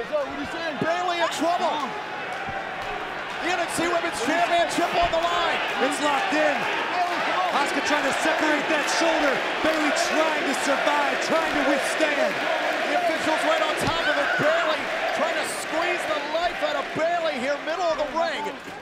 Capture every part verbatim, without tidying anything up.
Bayley in trouble. The N X T Women's Championship on the line. It's locked in. Asuka trying to separate that shoulder. Bayley trying to survive, trying to withstand. The officials right on top of it. Bayley trying to squeeze the life out of Bayley here, middle of the ring.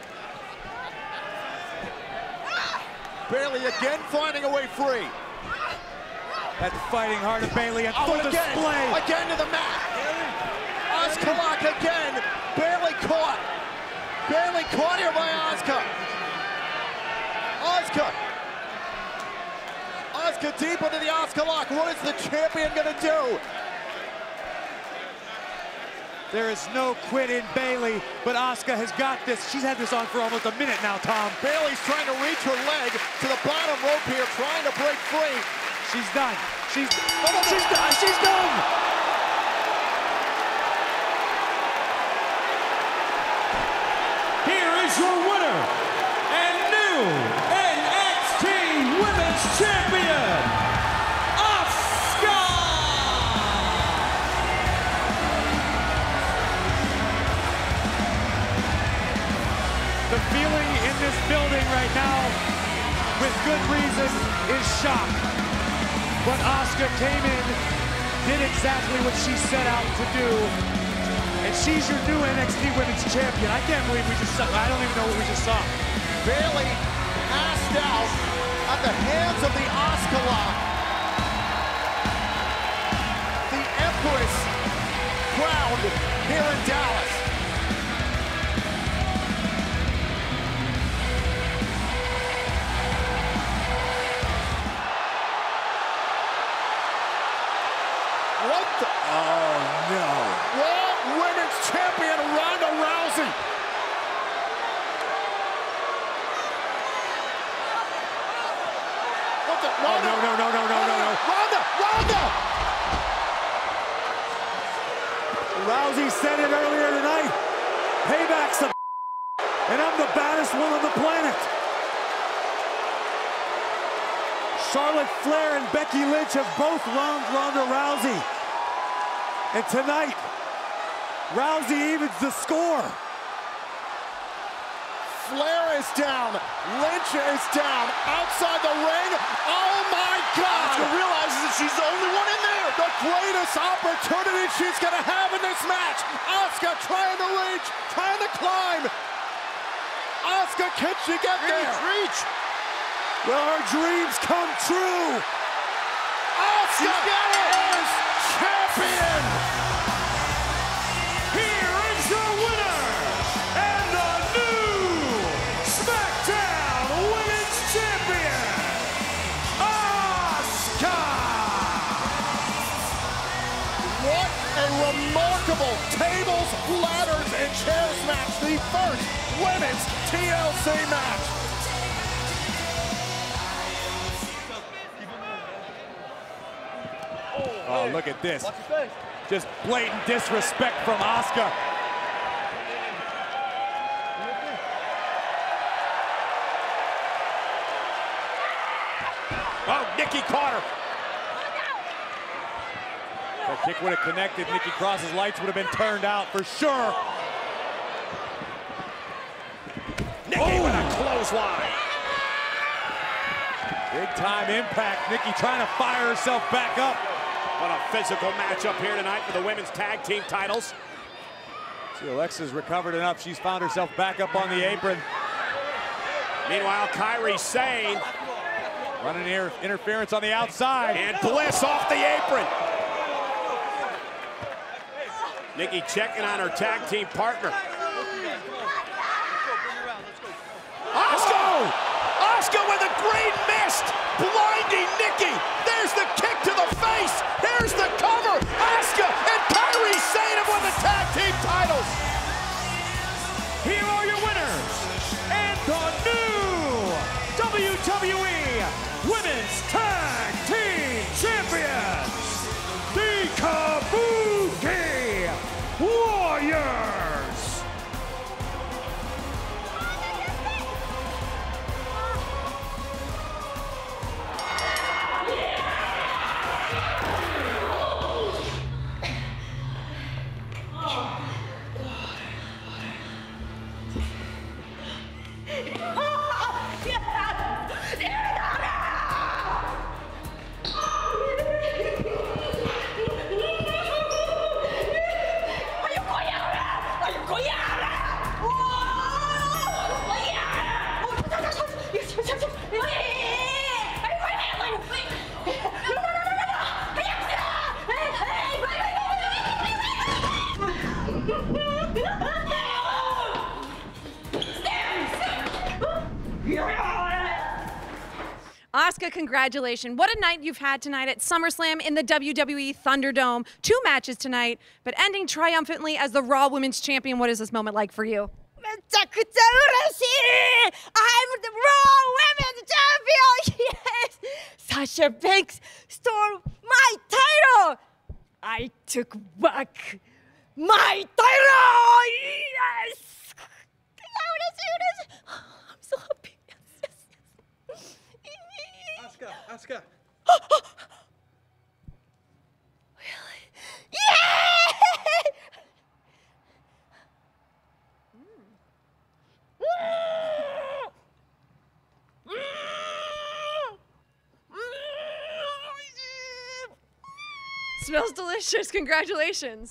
Bayley again finding a way free. That fighting heart of Bayley and oh, full again, display. Again to the mat. Asuka lock again. Bayley caught. Bayley caught here by Asuka. Asuka. Asuka deep into the Asuka lock. What is the champion gonna do? There is no quit in Bayley, but Asuka has got this. She's had this on for almost a minute now, Tom. Bayley's trying to reach her leg to the bottom rope here, trying to break free. She's done. She's, oh, she's done. She's done. Here is your winner and new N X T Women's Champion, Asuka! The feeling in this building right now, with good reason, is shock. But Asuka came in, did exactly what she set out to do, and she's your new N X T Women's Champion. I can't believe we just saw, I don't even know what we just saw. Bayley passed out at the hands of the Asuka lock. The Empress crowned here in Dallas. What the? Oh, no. Raw Women's Champion Ronda Rousey. What the? Oh, no, no, no, no, no, no, no. Ronda! Ronda! Rousey said it earlier tonight. Payback's a and I'm the baddest one on the planet. Charlotte Flair and Becky Lynch have both wronged Ronda Rousey. And tonight, Rousey evens the score. Flair is down. Lynch is down. Outside the ring. Oh my God! Asuka realizes that she's the only one in there. The greatest opportunity she's gonna have in this match. Asuka trying to reach, trying to climb. Asuka, can she get there? Reach, reach. Will her dreams come true? Asuka is champion. Here is your winner and the new SmackDown Women's Champion, Asuka! What a remarkable tables, ladders, and chairs match. The first women's T L C match. Oh, look at this. Just blatant disrespect from Asuka. Oh, Nikki caught her. That kick would have connected. Nikki Cross's lights would have been turned out for sure. Nikki oh. with a clothesline. Big time impact. Nikki trying to fire herself back up. What a physical matchup here tonight for the women's tag team titles. See, Alexa's recovered enough. She's found herself back up on the apron. Meanwhile, Kairi Sane running here, interference on the outside. And Bliss off the apron. Nikki checking on her tag team partner. Asuka! Asuka with a green mist, blinding Nikki. There's the kick to the face. Here's the cover. Asuka and Kairi Sane have won the tag team titles. Here are your winners and the new W W E Women's Tag Team Champions, the Kabuki Warriors. Oh. congratulations. What a night you've had tonight at SummerSlam in the W W E Thunderdome. Two matches tonight, but ending triumphantly as the Raw Women's Champion. What is this moment like for you? I'm the Raw Women's Champion! Yes! Sasha Banks stole my title! I took back my title! Yes! I'm so happy. Yes, yes, yes. Asuka, Asuka. Really? Yeah! Smells delicious. Congratulations.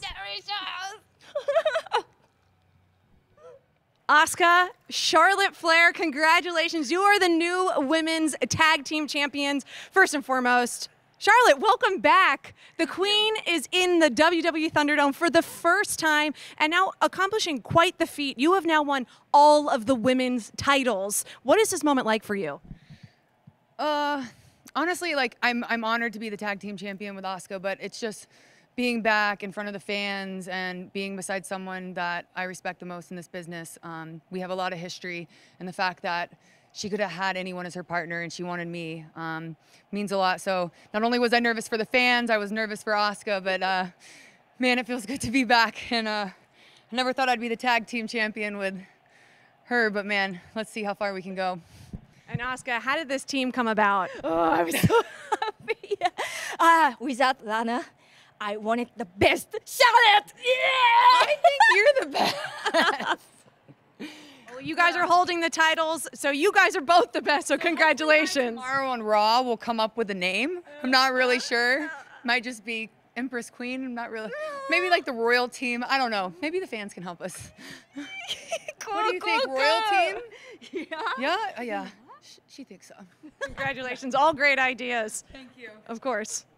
Asuka, Charlotte Flair, congratulations. You are the new women's tag team champions. First and foremost, Charlotte, welcome back. The Queen is in the W W E Thunderdome for the first time and now accomplishing quite the feat. You have now won all of the women's titles. What is this moment like for you? Uh, honestly, like I'm I'm honored to be the tag team champion with Asuka, but it's just being back in front of the fans and being beside someone that I respect the most in this business. Um, we have a lot of history, and the fact that she could have had anyone as her partner and she wanted me um, means a lot. So not only was I nervous for the fans, I was nervous for Asuka, but uh, man, it feels good to be back. And uh, I never thought I'd be the tag team champion with her, but man, let's see how far we can go. And Asuka, how did this team come about? Oh, I'm so happy. Uh, without Lana, I wanted the best Charlotte. Yeah! I think you're the best. Well, you guys are holding the titles, so you guys are both the best, so congratulations. Tomorrow on Raw, we'll come up with a name. I'm not really sure. Might just be Empress Queen. I'm not really. Maybe like the Royal Team. I don't know. Maybe the fans can help us. Cool, What do you cool, think? cool. Royal Team? Yeah. Yeah? Uh, yeah. She, she thinks so. Congratulations. All great ideas. Thank you. Of course.